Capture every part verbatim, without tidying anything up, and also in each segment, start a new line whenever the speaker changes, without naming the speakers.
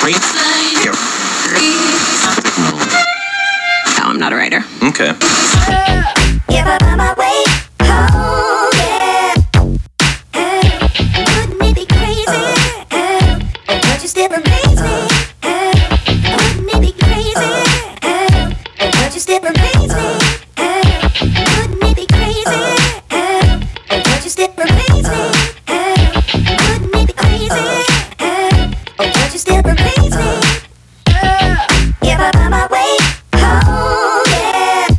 No, I'm not a writer.
Okay.
If I find my way home, yeah. Wouldn't it be crazy? Don't you still amaze me? Wouldn't it be crazy? Don't you still amaze me? Wouldn't it be crazy? Don't you still amaze me? Wouldn't it be crazy? Don't you still amaze me? If I find my way home, yeah.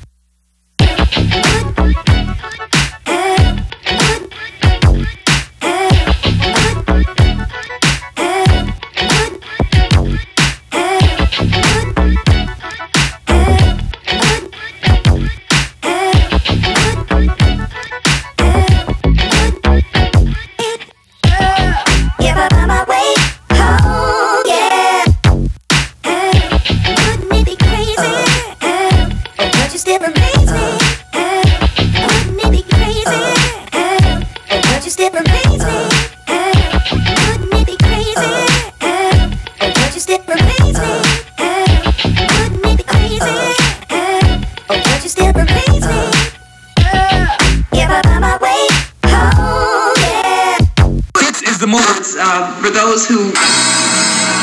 If I find my way home, yeah. Wouldn't it be crazy? Don't you still amaze me? Wouldn't it be crazy? Don't you still amaze me? Wouldn't it be crazy? Don't you still amaze me? Wouldn't it be crazy? Don't you still amaze me? If I find my way home, yeah.
This is the move uh, for those who